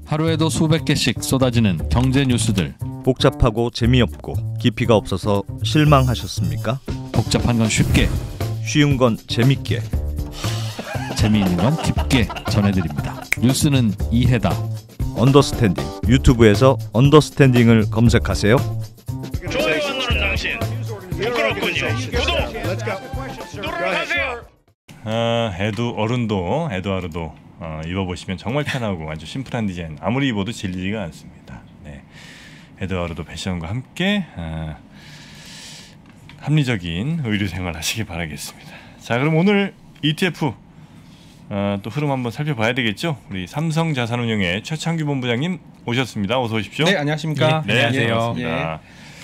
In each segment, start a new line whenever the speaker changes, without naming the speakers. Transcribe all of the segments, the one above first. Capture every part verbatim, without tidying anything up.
하루에도 수백 개씩 쏟아지는 경제 뉴스들.
복잡하고 재미없고 깊이가 없어서 실망하셨습니까?
복잡한 건 쉽게,
쉬운 건 재밌게,
재미있는 건 깊게 전해드립니다. 뉴스는 이해다.
언더스탠딩. 유튜브에서 언더스탠딩을 검색하세요.
좋아요 안 누른 당신 부끄럽군요. 구독 누르세요.
아, 에두 어른도 에드와르도 어, 입어보시면 정말 편하고 아주 심플한 디자인. 아무리 입어도 질리지가 않습니다. 네, 에드와르도 패션과 함께 아, 합리적인 의류 생활 하시기 바라겠습니다. 자, 그럼 오늘 이티에프 어, 또 흐름 한번 살펴봐야 되겠죠? 우리 삼성자산운용의 최창규 본부장님 오셨습니다. 어서 오십시오.
네, 안녕하십니까?
네, 네, 안녕하세요.
예.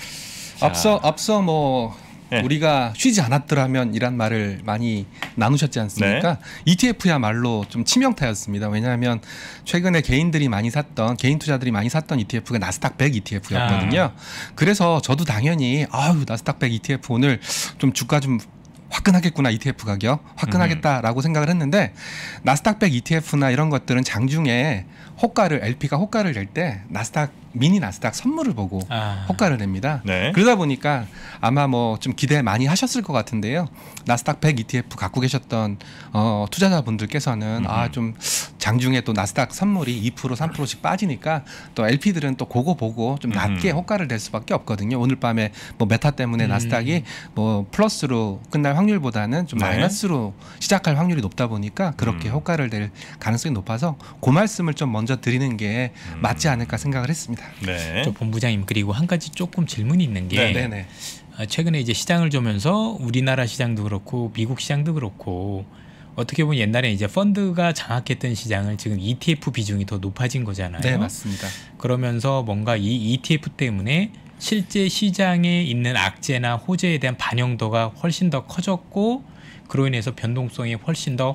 앞서 앞서 뭐 네. 우리가 쉬지 않았더라면 이란 말을 많이 나누셨지 않습니까? 네. 이티에프야말로 좀 치명타였습니다. 왜냐하면 최근에 개인들이 많이 샀던 개인 투자들이 많이 샀던 이티에프가 나스닥 백 이티에프였거든요. 아. 그래서 저도 당연히 아유 나스닥 백 이티에프 오늘 좀 주가 좀 화끈하겠구나, 이티에프 가격 화끈하겠다라고 음. 생각을 했는데, 나스닥 백 이티에프나 이런 것들은 장중에 호가를 엘피가 호가를 낼 때 나스닥 미니 나스닥 선물을 보고 아. 호가를 냅니다. 네. 그러다 보니까 아마 뭐 좀 기대 많이 하셨을 것 같은데요. 나스닥 백 이티에프 갖고 계셨던 어, 투자자분들께서는 아 좀 장중에 또 나스닥 선물이 이 퍼센트 삼 퍼센트씩 빠지니까 또 엘피들은 또 그거 보고 좀 낮게 음. 호가를 낼 수밖에 없거든요. 오늘 밤에 뭐 메타 때문에 음. 나스닥이 뭐 플러스로 끝날 확률보다는 좀 네. 마이너스로 시작할 확률이 높다 보니까 그렇게 음. 호가를 낼 가능성이 높아서 그 말씀을 좀 먼저 드리는 게 음. 맞지 않을까 생각을 했습니다.
네. 저 본부장님, 그리고 한 가지 조금 질문이 있는 게
네네.
최근에 이제 시장을 보면서 우리나라 시장도 그렇고 미국 시장도 그렇고 어떻게 보면 옛날에 이제 펀드가 장악했던 시장을 지금 이티에프 비중이 더 높아진 거잖아요.
네, 맞습니다.
그러면서 뭔가 이 이티에프 때문에 실제 시장에 있는 악재나 호재에 대한 반영도가 훨씬 더 커졌고, 그로 인해서 변동성이 훨씬 더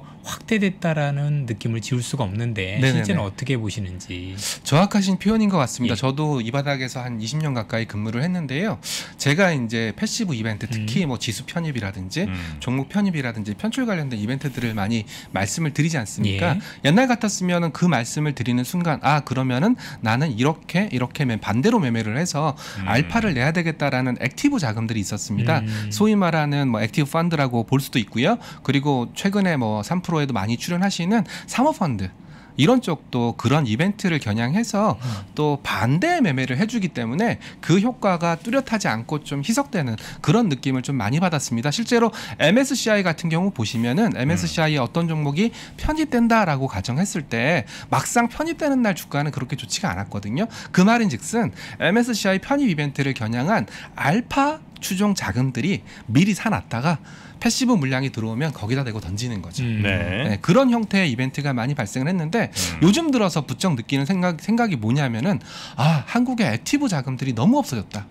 확대됐다라는 느낌을 지울 수가 없는데 네네네. 실제는 어떻게 보시는지.
정확하신 표현인 것 같습니다. 예. 저도 이 바닥에서 한 이십 년 가까이 근무를 했는데요. 제가 이제 패시브 이벤트, 특히 음. 뭐 지수 편입이라든지 음. 종목 편입이라든지 편출 관련된 이벤트들을 많이 말씀을 드리지 않습니까? 예. 옛날 같았으면은 그 말씀을 드리는 순간 아 그러면은 나는 이렇게 이렇게 반대로 매매를 해서 음. 알파를 내야 되겠다라는 액티브 자금들이 있었습니다. 음. 소위 말하는 뭐 액티브 펀드라고 볼 수도 있고요. 그리고 최근에 뭐 삼 퍼센트에도 많이 출연하시는 사모펀드 이런 쪽도 그런 이벤트를 겨냥해서 음. 또 반대 매매를 해주기 때문에 그 효과가 뚜렷하지 않고 좀 희석되는 그런 느낌을 좀 많이 받았습니다. 실제로 엠에스시아이 같은 경우 보시면은 엠에스시아이에 어떤 종목이 편입된다라고 가정했을 때 막상 편입되는 날 주가는 그렇게 좋지가 않았거든요. 그 말인즉슨 엠에스시아이 편입 이벤트를 겨냥한 알파 추종 자금들이 미리 사놨다가 패시브 물량이 들어오면 거기다 대고 던지는 거죠. 음. 네. 네, 그런 형태의 이벤트가 많이 발생을 했는데 음. 요즘 들어서 부쩍 느끼는 생각, 생각이 뭐냐면은 아 한국의 액티브 자금들이 너무 없어졌다.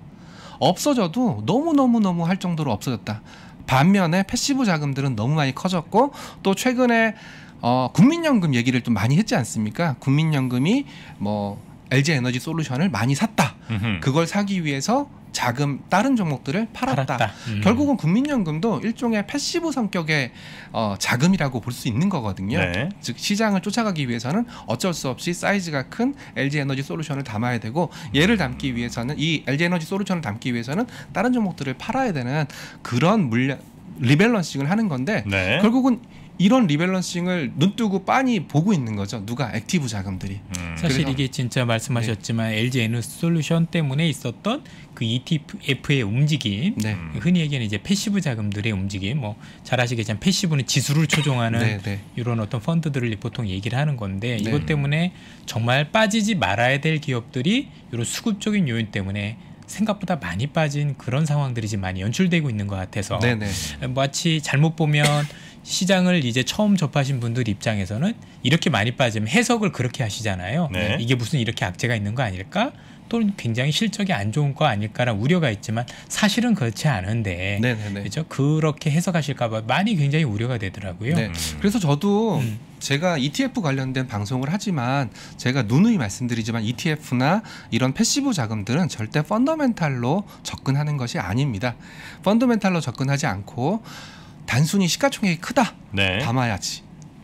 없어져도 너무너무너무 할 정도로 없어졌다. 반면에 패시브 자금들은 너무 많이 커졌고, 또 최근에 어, 국민연금 얘기를 좀 많이 했지 않습니까? 국민연금이 뭐 엘지에너지 솔루션을 많이 샀다. 음흠. 그걸 사기 위해서 자금 다른 종목들을 팔았다. 팔았다. 음. 결국은 국민연금도 일종의 패시브 성격의 어, 자금이라고 볼 수 있는 거거든요. 네. 즉 시장을 쫓아가기 위해서는 어쩔 수 없이 사이즈가 큰 엘지에너지 솔루션을 담아야 되고, 얘를 담기 위해서는 이 엘지에너지 솔루션을 담기 위해서는 다른 종목들을 팔아야 되는 그런 물량 리밸런싱을 하는 건데 네. 결국은 이런 리밸런싱을 눈뜨고 빤히 보고 있는 거죠. 누가? 액티브 자금들이.
음. 사실 이게 진짜 말씀하셨지만 네. 엘지에너지 솔루션 때문에 있었던 그 이티에프의 움직임, 네. 흔히 얘기하는 이제 패시브 자금들의 움직임, 뭐 잘 아시겠지만 패시브는 지수를 초종하는 네, 네. 이런 어떤 펀드들을 보통 얘기를 하는 건데 네. 이것 때문에 정말 빠지지 말아야 될 기업들이 이런 수급적인 요인 때문에 생각보다 많이 빠진 그런 상황들이 지금 많이 연출되고 있는 것 같아서 네네. 마치 잘못 보면 시장을 이제 처음 접하신 분들 입장에서는 이렇게 많이 빠지면 해석을 그렇게 하시잖아요. 네. 이게 무슨 이렇게 악재가 있는 거 아닐까? 또는 굉장히 실적이 안 좋은 거 아닐까라는 우려가 있지만 사실은 그렇지 않은데 그렇죠? 그렇게 해석하실까 봐 많이 굉장히 우려가 되더라고요.
네. 그래서 저도 음. 제가 이티에프 관련된 방송을 하지만 제가 누누이 말씀드리지만 이티에프나 이런 패시브 자금들은 절대 펀더멘탈로 접근하는 것이 아닙니다. 펀더멘탈로 접근하지 않고 단순히 시가총액이 크다. 네. 담아야지.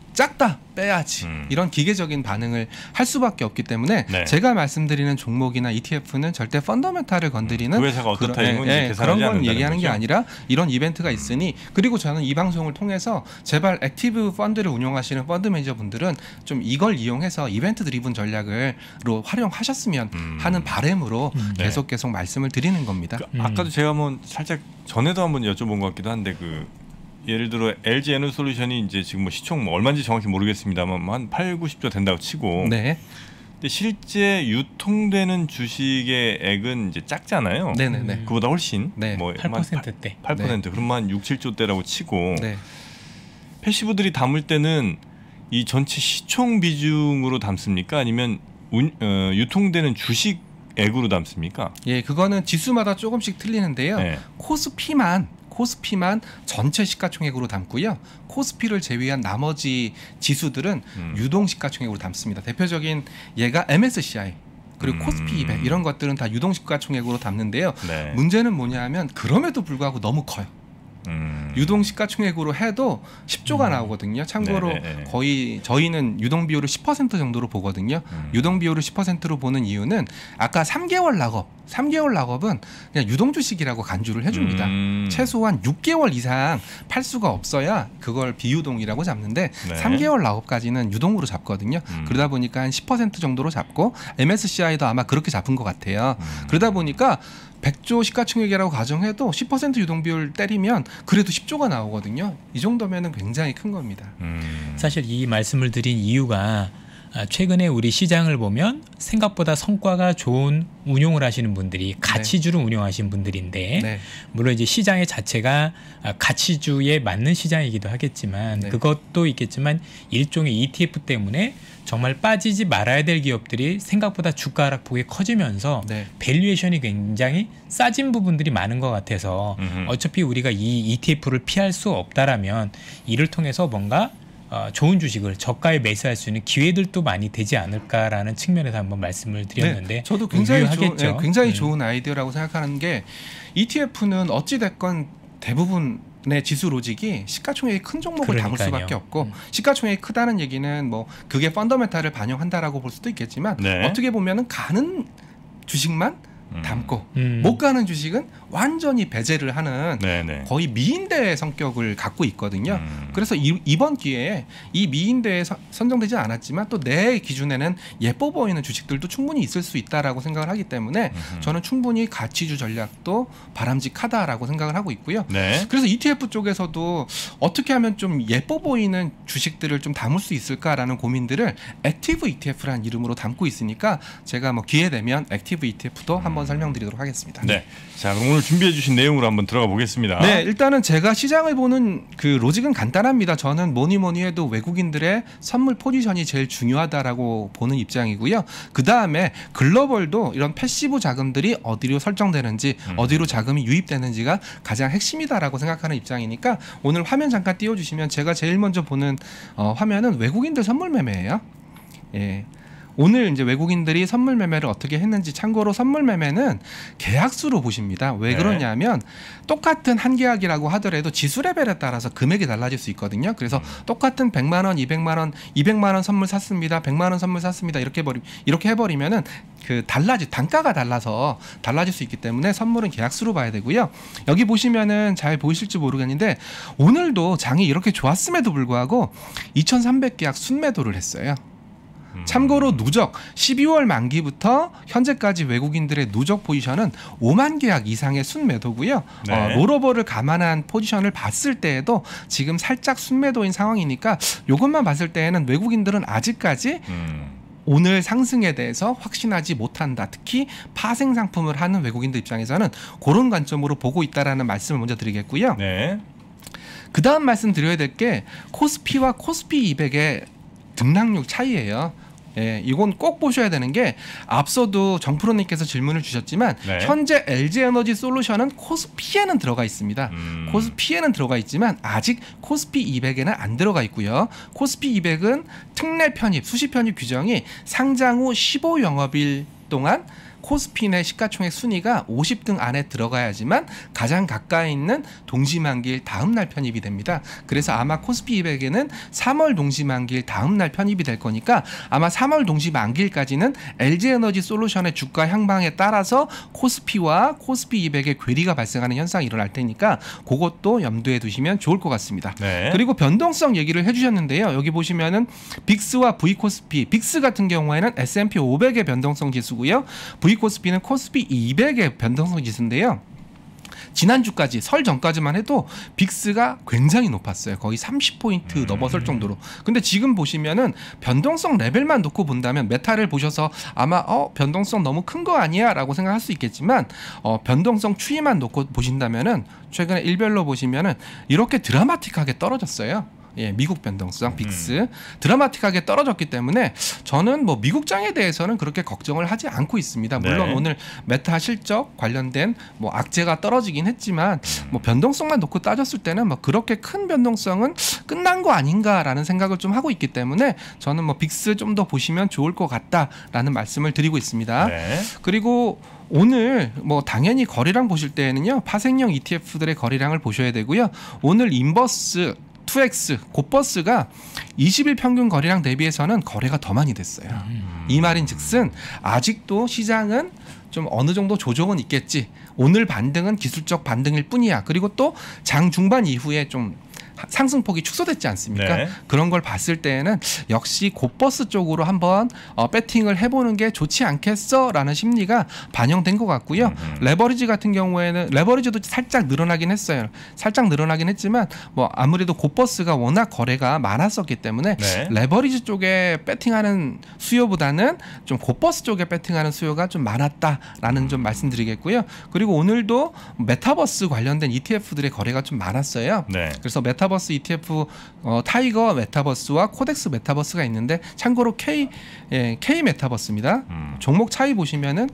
작다 빼야지
음.
이런 기계적인 반응을 할 수밖에 없기 때문에
네.
제가 말씀드리는 종목이나 이티에프는 절대 펀더멘탈을 건드리는
그 회사가 어떻다
그런,
이런 건
예,
이제
예,
계산하지
그런 건
않는다는
얘기하는 게
거죠?
아니라 이런 이벤트가 있으니 그리고 저는 이 방송을 통해서 제발 액티브 펀드를 운영하시는 펀드 매니저분들은 좀 이걸 이용해서 이벤트 드리븐 전략을로 활용하셨으면
음.
하는 바람으로
음.
네.
계속 계속 말씀을 드리는 겁니다.
그 아까도 제가 한번 살짝 전에도 한번 여쭤본 것 같기도 한데 그 예를 들어 엘지 에너솔루션이 이제 지금 뭐 시총 뭐 얼마인지 정확히 모르겠습니다만 한 팔, 구십조 된다고 치고
네,
근데 실제 유통되는 주식의 액은 이제 작잖아요.
네, 네, 네.
그보다 훨씬
네.
뭐
팔 퍼센트대.
팔 퍼센트 그러면 한 육, 칠조대라고 치고
네.
패시브들이 담을 때는 이 전체 시총 비중으로 담습니까? 아니면 운, 어, 유통되는 주식액으로 담습니까?
예, 그거는 지수마다 조금씩 틀리는데요.
네.
코스피만 코스피만 전체 시가총액으로 담고요. 코스피를 제외한 나머지 지수들은
음.
유동 시가총액으로 담습니다. 대표적인 예가 엠에스시아이 그리고
음.
코스피 이백 이런 것들은 다 유동 시가총액으로 담는데요.
네.
문제는 뭐냐면 그럼에도 불구하고 너무 커요.
음.
유동 시가총액으로 해도 십조가
음.
나오거든요. 참고로
네네네.
거의 저희는 유동 비율을 십 퍼센트 정도로 보거든요.
음.
유동 비율을 십 퍼센트로 보는 이유는 아까 삼 개월 락업, 삼 개월 락업은 그냥 유동 주식이라고 간주를 해줍니다.
음.
최소한 육 개월 이상 팔 수가 없어야 그걸 비유동이라고 잡는데
네.
삼 개월 락업까지는 유동으로 잡거든요.
음.
그러다 보니까 한 십 퍼센트 정도로 잡고 엠에스시아이도 아마 그렇게 잡은 것 같아요.
음.
그러다 보니까 백조 시가총액이라고 가정해도 십 퍼센트 유동 비율 때리면 그래도 십조가 나오거든요. 이 정도면은 굉장히 큰 겁니다.
음.
사실 이 말씀을 드린 이유가 아, 최근에 우리 시장을 보면 생각보다 성과가 좋은 운용을 하시는 분들이 가치주를 운영하시는 분들인데
네.
물론 이제 시장의 자체가 아, 가치주에 맞는 시장이기도 하겠지만
네.
그것도 있겠지만 일종의 이티에프 때문에 정말 빠지지 말아야 될 기업들이 생각보다 주가 하락폭이 커지면서
네.
밸류에이션이 굉장히 싸진 부분들이 많은 것 같아서
음흠.
어차피 우리가 이 이티에프를 피할 수 없다라면 이를 통해서 뭔가 어, 좋은 주식을 저가에 매수할 수 있는 기회들도 많이 되지 않을까라는 측면에서 한번 말씀을 드렸는데
네, 저도 굉장히 좋은,
유효하겠죠.
네, 굉장히
음.
좋은 아이디어라고 생각하는 게 이티에프는 어찌 됐건 대부분의 지수 로직이 시가총액이 큰 종목을 담을
그러니까요.
수밖에 없고
음.
시가총액이 크다는 얘기는 뭐 그게 펀더멘탈을 반영한다라고 볼 수도 있겠지만
네.
어떻게 보면은 가는 주식만
음.
담고
음.
못 가는 주식은 완전히 배제를 하는
네네.
거의 미인대 성격을 갖고 있거든요.
음.
그래서 이, 이번 기회에 이 미인대에 서- 선정되지 않았지만 또 내 기준에는 예뻐 보이는 주식들도 충분히 있을 수 있다라고 생각을 하기 때문에
음흠.
저는 충분히 가치주 전략도 바람직하다라고 생각을 하고 있고요.
네.
그래서 이티에프 쪽에서도 어떻게 하면 좀 예뻐 보이는 주식들을 좀 담을 수 있을까라는 고민들을 액티브 이티에프라는 이름으로 담고 있으니까 제가 뭐 기회 되면 액티브 이티에프도 한번 설명드리도록 하겠습니다.
네. 자, 그럼 오늘 준비해 주신 내용으로 한번 들어가 보겠습니다.
네, 일단은 제가 시장을 보는 그 로직은 간단합니다. 저는 뭐니 뭐니 해도 외국인들의 선물 포지션이 제일 중요하다라고 보는 입장이고요. 그 다음에 글로벌도 이런 패시브 자금들이 어디로 설정되는지,
음.
어디로 자금이 유입되는지가 가장 핵심이다라고 생각하는 입장이니까 오늘 화면 잠깐 띄워주시면 제가 제일 먼저 보는 어, 화면은 외국인들 선물 매매예요. 예. 오늘 이제 외국인들이 선물 매매를 어떻게 했는지 참고로 선물 매매는 계약수로 보십니다. 왜
네.
그러냐면 똑같은 한 계약이라고 하더라도 지수 레벨에 따라서 금액이 달라질 수 있거든요. 그래서
음.
똑같은 백만 원, 이백만 원, 이백만 원 선물 샀습니다. 백만 원 선물 샀습니다. 이렇게 해버리 이렇게 해버리면은 그 달라지 단가가 달라서 달라질 수 있기 때문에 선물은 계약수로 봐야 되고요. 여기 보시면은 잘 보이실지 모르겠는데 오늘도 장이 이렇게 좋았음에도 불구하고 이천삼백 계약 순매도를 했어요.
음.
참고로 누적 십이월 만기부터 현재까지 외국인들의 누적 포지션은 오만 계약 이상의 순매도고요.
네.
어, 롤오버를 감안한 포지션을 봤을 때에도 지금 살짝 순매도인 상황이니까 이것만 봤을 때에는 외국인들은 아직까지
음.
오늘 상승에 대해서 확신하지 못한다. 특히 파생 상품을 하는 외국인들 입장에서는 그런 관점으로 보고 있다라는 말씀을 먼저 드리겠고요.
네.
그 다음 말씀드려야 될 게 코스피와 코스피 이백의 등락률 차이예요. 예, 이건 꼭 보셔야 되는 게 앞서도 정프로님께서 질문을 주셨지만
네.
현재 엘지에너지 솔루션은 코스피에는 들어가 있습니다.
음.
코스피에는 들어가 있지만 아직 코스피 이백에는 안 들어가 있고요. 코스피 이백은 특례 편입, 수시 편입 규정이 상장 후 십오 영업일 동안 코스피 시가총액 순위가 오십 등 안에 들어가야지만 가장 가까이 있는 동시만기일 다음 날 편입이 됩니다. 그래서 아마 코스피 이백에는 삼월 동시만기일 다음 날 편입이 될 거니까 아마 삼월 동시만기일까지는 엘지에너지 솔루션의 주가 향방에 따라서 코스피와 코스피 이백의 괴리가 발생하는 현상이 일어날 테니까 그것도 염두에 두시면 좋을 것 같습니다.
네.
그리고 변동성 얘기를 해주셨는데요. 여기 보시면은 빅스와 V코스피, 빅스 같은 경우에는 에스 앤 피 오백의 변동성 지수고요. V코스피는 코스피 이백의 변동성 지수인데요. 지난주까지 설 전까지만 해도 빅스가 굉장히 높았어요. 거의 삼십 포인트 음. 넘어설 정도로. 근데 지금 보시면은 변동성 레벨만 놓고 본다면 메타를 보셔서 아마 어 변동성 너무 큰 거 아니야 라고 생각할 수 있겠지만 어 변동성 추이만 놓고 보신다면은 최근에 일별로 보시면은 이렇게 드라마틱하게 떨어졌어요. 예, 미국 변동성 빅스 음. 드라마틱하게 떨어졌기 때문에 저는 뭐 미국장에 대해서는 그렇게 걱정을 하지 않고 있습니다. 물론 네. 오늘 메타 실적 관련된 뭐 악재가 떨어지긴 했지만 뭐 변동성만 놓고 따졌을 때는 뭐 그렇게 큰 변동성은 끝난 거 아닌가라는 생각을 좀 하고 있기 때문에 저는 뭐 빅스 좀 더 보시면 좋을 것 같다라는 말씀을 드리고 있습니다. 네. 그리고 오늘 뭐 당연히 거래량 보실 때에는요 파생형 이티에프들의 거래량을 보셔야 되고요. 오늘 인버스 투 엑스 곧버스가 이십 일 평균 거래량 대비해서는 거래가 더 많이 됐어요. 음. 이 말인즉슨 아직도 시장은 좀 어느 정도 조정은 있겠지. 오늘 반등은 기술적 반등일 뿐이야. 그리고 또 장 중반 이후에 좀 상승폭이 축소됐지 않습니까? 네. 그런 걸 봤을 때에는 역시 곧버스 쪽으로 한번 어, 배팅을 해보는 게 좋지 않겠어라는 심리가 반영된 것 같고요. 음. 레버리지 같은 경우에는 레버리지도 살짝 늘어나긴 했어요. 살짝 늘어나긴 했지만 뭐 아무래도 곧버스가 워낙 거래가 많았었기 때문에 네. 레버리지 쪽에 배팅하는 수요보다는 좀 곧버스 쪽에 배팅하는 수요가 좀 많았다라는 음. 좀 말씀드리겠고요. 그리고 오늘도 메타버스 관련된 이티에프들의 거래가 좀 많았어요. 네. 그래서 메타 메타버스 이티에프 어, 타이거 메타버스와 코덱스 메타버스가 있는데 참고로 K 예, K 메타버스입니다. 음. 종목 차이 보시면은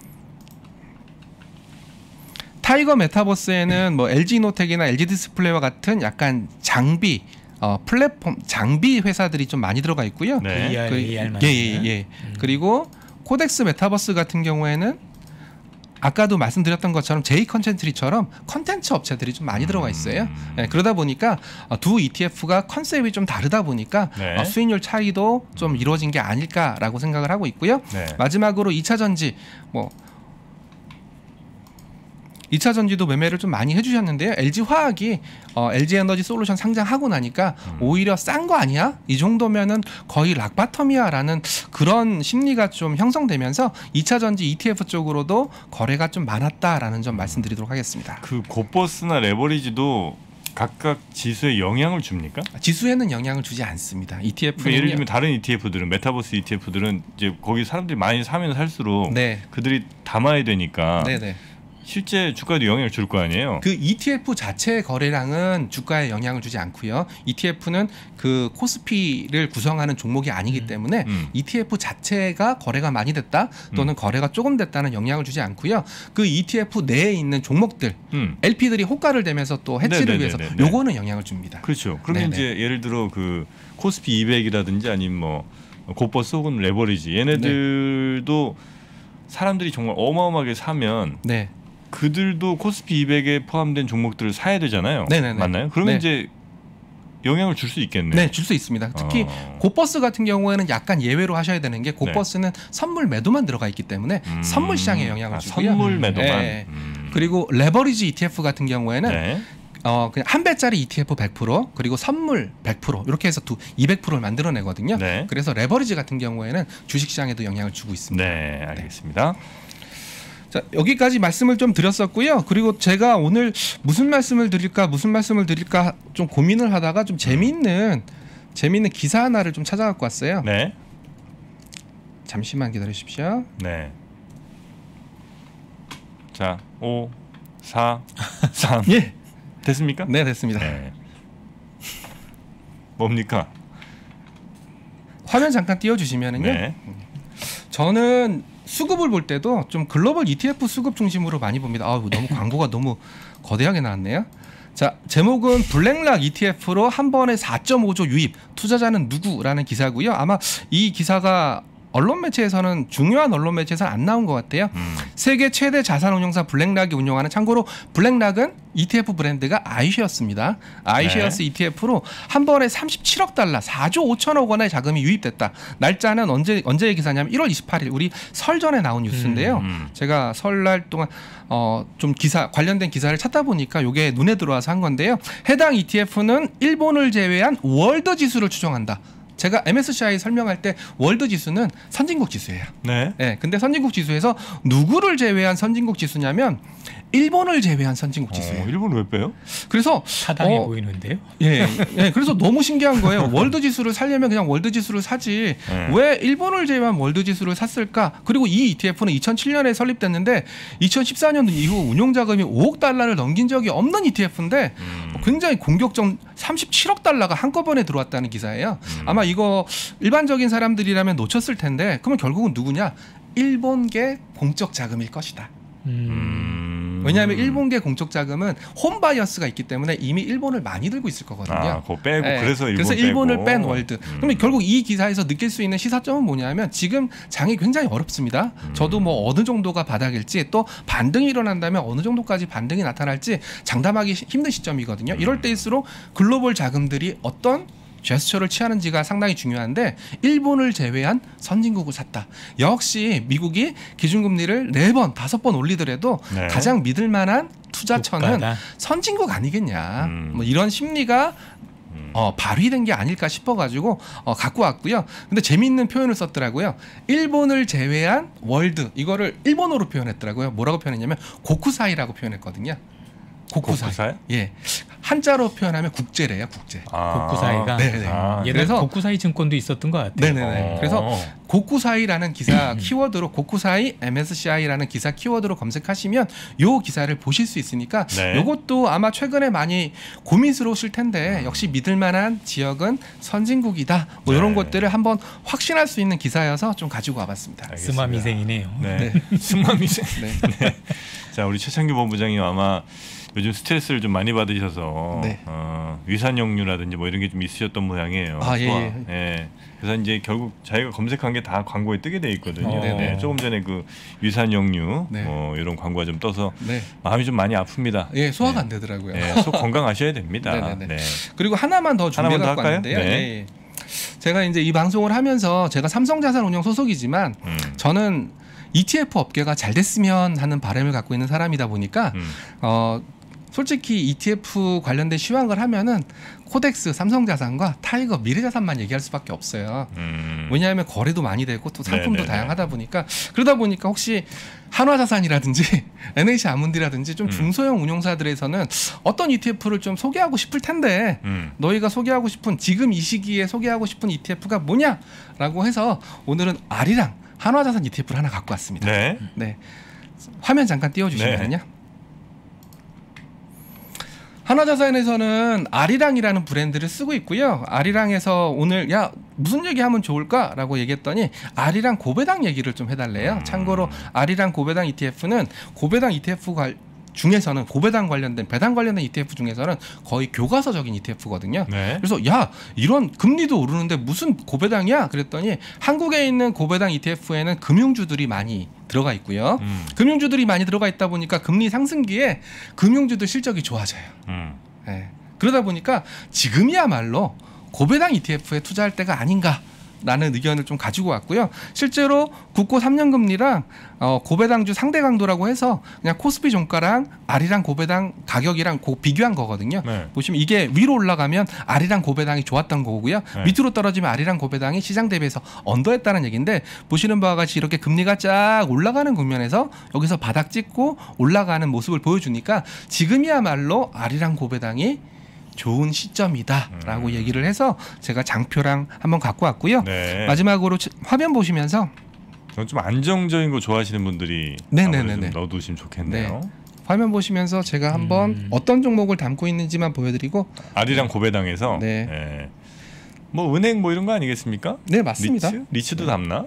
타이거 메타버스에는 뭐 엘지노텍이나 엘지디스플레이와 같은 약간 장비 어, 플랫폼 장비 회사들이 좀 많이 들어가 있고요.
네. 브이알,
그,
에이알
예, 예, 예. 음. 그리고 코덱스 메타버스 같은 경우에는 아까도 말씀드렸던 것처럼 제이 컨텐츠리처럼 컨텐츠 업체들이 좀 많이 들어가 있어요. 음. 네, 그러다 보니까 두 이티에프가 컨셉이 좀 다르다 보니까 네. 어, 수익률 차이도 좀 이루어진 게 아닐까라고 생각을 하고 있고요. 네. 마지막으로 이 차 전지 뭐 이 차 전지도 매매를 좀 많이 해주셨는데요. 엘지화학이 어, 엘지에너지 솔루션 상장하고 나니까 음. 오히려 싼 거 아니야? 이 정도면은 거의 락바텀이야라는 그런 심리가 좀 형성되면서 이 차 전지 이티에프 쪽으로도 거래가 좀 많았다라는 점 말씀드리도록 하겠습니다.
그 곧버스나 레버리지도 각각 지수에 영향을 줍니까?
지수에는 영향을 주지 않습니다. 이티에프는
그러니까 예를 들면 다른 이티에프들은 메타버스 이티에프들은 이제 거기 사람들이 많이 사면 살수록 네. 그들이 담아야 되니까 네네. 실제 주가에도 영향을 줄 거 아니에요?
그 이티에프 자체의 거래량은 주가에 영향을 주지 않고요. 이티에프는 그 코스피를 구성하는 종목이 아니기 음. 때문에 음. 이티에프 자체가 거래가 많이 됐다 또는 음. 거래가 조금 됐다는 영향을 주지 않고요. 그 이티에프 내에 있는 종목들 음. 엘피들이 호가를 내면서 또 해지를 위해서 요거는 영향을 줍니다.
그렇죠. 그러면 네네. 이제 예를 들어 그 코스피 이백이라든지 아니면 뭐 곧버스 혹은 레버리지 얘네들도 네. 사람들이 정말 어마어마하게 사면 네. 그들도 코스피 이백에 포함된 종목들을 사야 되잖아요. 네네네. 맞나요? 그러면 네. 이제 영향을 줄 수 있겠네요.
네, 줄 수 있습니다. 특히 어. 곧버스 같은 경우에는 약간 예외로 하셔야 되는 게 곧버스는 네. 선물 매도만 들어가 있기 때문에 음. 선물 시장에 영향을
아,
주고요.
선물 매도만.
네.
음.
그리고 레버리지 이티에프 같은 경우에는 네. 어 그냥 한 배짜리 이티에프 백 퍼센트 그리고 선물 백 퍼센트 이렇게 해서 두 이백 퍼센트를 만들어내거든요. 네. 그래서 레버리지 같은 경우에는 주식시장에도 영향을 주고 있습니다.
네, 알겠습니다. 네.
자, 여기까지 말씀을 좀 드렸었고요. 그리고 제가 오늘 무슨 말씀을 드릴까 무슨 말씀을 드릴까 좀 고민을 하다가 좀 재미있는 재미있는 기사 하나를 좀 찾아갖고 왔어요. 네. 잠시만 기다리십시오.
네. 자, 오, 사, 삼.
예.
됐습니까?
네, 됐습니다. 네.
뭡니까?
화면 잠깐 띄워주시면은요. 네. 저는 수급을 볼 때도 좀 글로벌 이티에프 수급 중심으로 많이 봅니다. 아, 너무 광고가 너무 거대하게 나왔네요. 자, 제목은 블랙락 이티에프로 한 번에 사 점 오조 유입, 투자자는 누구라는 기사고요. 아마 이 기사가 언론 매체에서는 중요한 언론 매체에서는 안 나온 것 같아요. 음. 세계 최대 자산운용사 블랙락이 운영하는 참고로 블랙락은 이티에프 브랜드가 아이쉐어스입니다. 아이쉐어스 네. 이티에프로 한 번에 삼십칠억 달러, 사조 오천억 원의 자금이 유입됐다. 날짜는 언제 언제의 기사냐면 일월 이십팔일 우리 설 전에 나온 뉴스인데요. 음, 음. 제가 설날 동안 어, 좀 기사 관련된 기사를 찾다 보니까 이게 눈에 들어와서 한 건데요. 해당 이티에프는 일본을 제외한 월드 지수를 추종한다. 제가 엠에스시아이 설명할 때 월드 지수는 선진국 지수예요. 네. 네. 근데 선진국 지수에서 누구를 제외한 선진국 지수냐면 일본을 제외한 선진국 지수예요.
어, 일본 왜 빼요?
그래서
타당해 어, 보이는데요.
예, 예. 그래서 너무 신기한 거예요. 월드 지수를 사려면 그냥 월드 지수를 사지 네. 왜 일본을 제외한 월드 지수를 샀을까? 그리고 이 이티에프는 이천칠 년에 설립됐는데 이천십사 년 이후 운용 자금이 오억 달러를 넘긴 적이 없는 이티에프인데 음. 굉장히 공격적 삼십칠억 달러가 한꺼번에 들어왔다는 기사예요. 음. 아마 이거 일반적인 사람들이라면 놓쳤을 텐데 그러면 결국은 누구냐? 일본계 공적 자금일 것이다. 음. 왜냐하면 일본계 공적 자금은 홈바이어스가 있기 때문에 이미 일본을 많이 들고 있을 거거든요.
아, 그거 빼고 네. 그래서 일본
그래서 일본을
빼고.
뺀 월드. 음. 그러면 결국 이 기사에서 느낄 수 있는 시사점은 뭐냐면 지금 장이 굉장히 어렵습니다. 음. 저도 뭐 어느 정도가 바닥일지 또 반등이 일어난다면 어느 정도까지 반등이 나타날지 장담하기 힘든 시점이거든요. 음. 이럴 때일수록 글로벌 자금들이 어떤 제스처를 취하는지가 상당히 중요한데 일본을 제외한 선진국을 샀다. 역시 미국이 기준금리를 네 번, 다섯 번 올리더라도 네. 가장 믿을 만한 투자처는 국가다. 선진국 아니겠냐. 음. 뭐 이런 심리가 어, 발휘된 게 아닐까 싶어가지고 어, 갖고 왔고요. 근데 재미있는 표현을 썼더라고요. 일본을 제외한 월드 이거를 일본어로 표현했더라고요. 뭐라고 표현했냐면 고쿠사이라고 표현했거든요. 고쿠사이. 고쿠사이? 예. 한자로 표현하면 국제래요, 국제.
아, 고쿠사이가.
네네.
아, 그래서 고쿠사이 증권도 있었던 것 같아요.
네네네. 어. 그래서 고쿠사이라는 기사 키워드로 고쿠사이 엠에스시아이라는 기사 키워드로 검색하시면 요 기사를 보실 수 있으니까 네. 요것도 아마 최근에 많이 고민스러우실 텐데 역시 믿을만한 지역은 선진국이다. 뭐 이런 네. 것들을 한번 확신할 수 있는 기사여서 좀 가지고 와봤습니다.
스마미생이네요.
네. 네. 스마미생. 네. 네. 자, 우리 최창규 본부장님 아마 요즘 스트레스를 좀 많이 받으셔서 네. 어, 위산역류라든지 뭐 이런 게 좀 있으셨던 모양이에요.
아, 예, 예.
예. 그래서 이제 결국 자기가 검색한 게 다 광고에 뜨게 돼 있거든요. 어. 네. 조금 전에 그 위산역류 네. 뭐 이런 광고가 좀 떠서 네. 마음이 좀 많이 아픕니다.
예, 소화가 네. 안 되더라고요.
네, 속 건강하셔야 됩니다.
네. 그리고 하나만 더 준비해 갖고 왔는데요. 네. 예. 제가 이제 이 방송을 하면서 제가 삼성자산운용 소속이지만 음. 저는 이티에프 업계가 잘 됐으면 하는 바람을 갖고 있는 사람이다 보니까 음. 어. 솔직히 이티에프 관련된 시황을 하면은 코덱스, 삼성자산과 타이거, 미래자산만 얘기할 수밖에 없어요. 음. 왜냐하면 거래도 많이 되고 또 상품도 네네네. 다양하다 보니까 그러다 보니까 혹시 한화자산이라든지 엔에이씨 아문디라든지 좀 중소형 운용사들에서는 어떤 이티에프를 좀 소개하고 싶을 텐데 음. 너희가 소개하고 싶은 지금 이 시기에 소개하고 싶은 이티에프가 뭐냐라고 해서 오늘은 아리랑 한화자산 이티에프를 하나 갖고 왔습니다. 네. 네. 화면 잠깐 띄워주시면요. 네. 한화자산에서는 아리랑이라는 브랜드를 쓰고 있고요. 아리랑에서 오늘 야 무슨 얘기하면 좋을까라고 얘기했더니 아리랑 고배당 얘기를 좀 해달래요. 참고로 아리랑 고배당 이티에프는 고배당 이티에프 관 중에서는 고배당 관련된 배당 관련된 이티에프 중에서는 거의 교과서적인 이티에프거든요. 네. 그래서 야 이런 금리도 오르는데 무슨 고배당이야? 그랬더니 한국에 있는 고배당 이티에프에는 금융주들이 많이 들어가 있고요. 음. 금융주들이 많이 들어가 있다 보니까 금리 상승기에 금융주들 실적이 좋아져요. 음. 네. 그러다 보니까 지금이야말로 고배당 이티에프에 투자할 때가 아닌가. 라는 의견을 좀 가지고 왔고요. 실제로 국고 삼 년 금리랑 어, 고배당주 상대 강도라고 해서 그냥 코스피 종가랑 아리랑 고배당 가격이랑 고 비교한 거거든요. 네. 보시면 이게 위로 올라가면 아리랑 고배당이 좋았던 거고요. 네. 밑으로 떨어지면 아리랑 고배당이 시장 대비해서 언더했다는 얘기인데 보시는 바와 같이 이렇게 금리가 쫙 올라가는 국면에서 여기서 바닥 찍고 올라가는 모습을 보여주니까 지금이야말로 아리랑 고배당이 좋은 시점이다라고 음. 얘기를 해서 제가 장표랑 한번 갖고 왔고요. 네. 마지막으로 화면 보시면서
좀 안정적인 거 좋아하시는 분들이 네네네 넣어두시면 좋겠네요. 네.
화면 보시면서 제가 한번 음. 어떤 종목을 담고 있는지만 보여드리고
아리랑 고배당에서 네. 네. 뭐 은행 뭐 이런 거 아니겠습니까?
네 맞습니다.
리츠? 리츠도 네. 담나?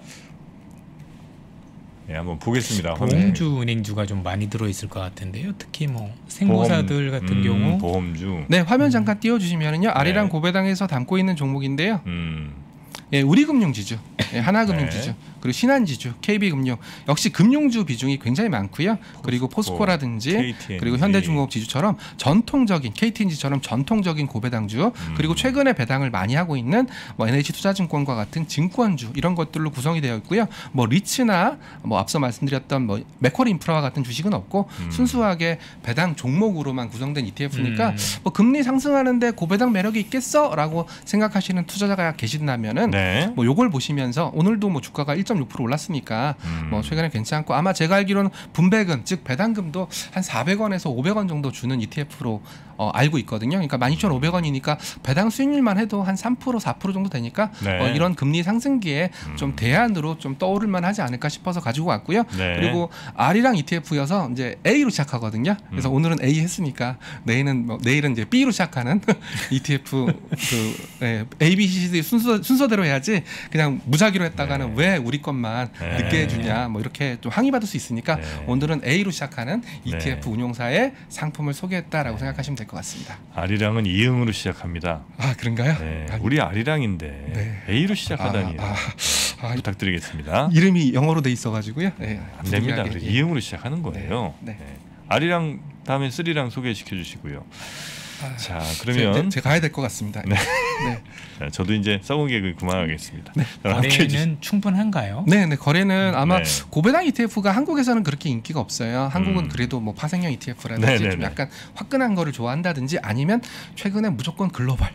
네, 한번 보겠습니다.
보험주 은행주가 좀 많이 들어있을 것 같은데요. 특히 뭐 생보사들 보험, 같은
음,
경우
보험주.
네, 화면 잠깐 띄워주시면은요. 아리랑 네. 고배당에서 담고 있는 종목인데요. 음. 예, 우리금융지주, 예, 하나금융지주, 네. 그리고 신한지주, 케이비금융 역시 금융주 비중이 굉장히 많고요. 포스코, 그리고 포스코라든지 케이티엔지. 그리고 현대중공업지주처럼 전통적인 케이티엔지처럼 전통적인 고배당주 음. 그리고 최근에 배당을 많이 하고 있는 뭐 엔에이치투자증권과 같은 증권주 이런 것들로 구성이 되어 있고요. 뭐 리츠나 뭐 앞서 말씀드렸던 뭐 맥쿼리 인프라와 같은 주식은 없고 음. 순수하게 배당 종목으로만 구성된 이티에프니까 음. 뭐 금리 상승하는데 고배당 매력이 있겠어라고 생각하시는 투자자가 계신다면은 네. 뭐 요걸 보시면서 오늘도 뭐 주가가 일 점 육 퍼센트 올랐으니까 음. 뭐 최근에 괜찮고 아마 제가 알기로는 분배금 즉 배당금도 한 사백 원에서 오백 원 정도 주는 이티에프로 어, 알고 있거든요. 그러니까 만 이천오백 원이니까 배당 수익률만 해도 한 삼 퍼센트 사 퍼센트 정도 되니까 네. 어, 이런 금리 상승기에 음. 좀 대안으로 좀 떠오를 만하지 않을까 싶어서 가지고 왔고요. 네. 그리고 R이랑 이티에프여서 이제 A로 시작하거든요. 그래서 음. 오늘은 A 했으니까 내일은 뭐, 내일은 이제 B로 시작하는 이티에프 그 네, A, B, C, D 순서 순서대로 해야지 그냥 무작위로 했다가는 네. 왜 우리 것만 네. 늦게 해주냐 뭐 이렇게 좀 항의받을 수 있으니까 네. 오늘은 A로 시작하는 이티에프 네. 운용사의 상품을 소개했다라고 네. 생각하시면 될 것 같습니다.
아리랑은 이응으로 시작합니다.
아 그런가요?
네. 우리 아리랑인데 네. A로 시작하다니 아, 아, 아, 부탁드리겠습니다.
이름이 영어로 돼 있어가지고요. 네.
안 됩니다. 예. 이응으로 시작하는 거예요. 네. 네. 네. 아리랑 다음에 쓰리랑 소개시켜 주시고요. 아, 자 그러면
제가 가야 될 것 같습니다. 네. 네.
자, 저도 이제 썩은 개그 그만하겠습니다.
네. 거래는 충분한가요?
네, 네 거래는 아마 네. 고배당 이티에프가 한국에서는 그렇게 인기가 없어요. 한국은 음. 그래도 뭐 파생형 이티에프라든지 네, 네, 좀 약간 화끈한 거를 좋아한다든지 아니면 최근에 무조건 글로벌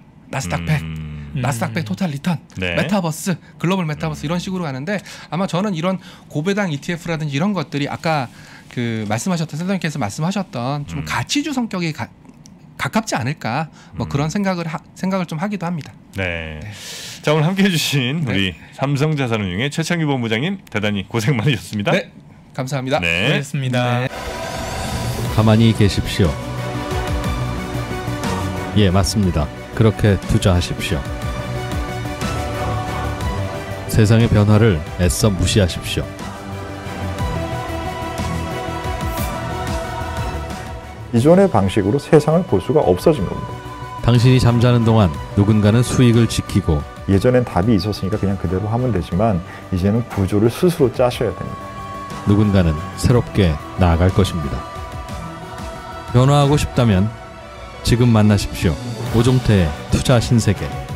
나스닥 백 음. 나스닥 백 토탈 리턴, 네. 메타버스, 글로벌 메타버스 음. 이런 식으로 가는데 아마 저는 이런 고배당 이티에프라든지 이런 것들이 아까 그 말씀하셨던 센터님께서 말씀하셨던 좀 음. 가치주 성격이 가, 가깝지 않을까 뭐 음. 그런 생각을 하, 생각을 좀 하기도 합니다.
네. 네. 자 오늘 함께해 주신 네. 우리 삼성자산운용의 최창규 본부장님 대단히 고생 많으셨습니다.
네. 감사합니다.
네. 고맙습니다. 네.
가만히 계십시오. 예, 맞습니다. 그렇게 투자하십시오. 세상의 변화를 애써 무시하십시오.
이전의 방식으로 세상을 볼 수가 없어진 겁니다.
당신이 잠자는 동안 누군가는 수익을 지키고
예전엔 답이 있었으니까 그냥 그대로 하면 되지만 이제는 구조를 스스로 짜셔야 됩니다.
누군가는 새롭게 나아갈 것입니다. 변화하고 싶다면 지금 만나십시오. 오종태의 투자 신세계.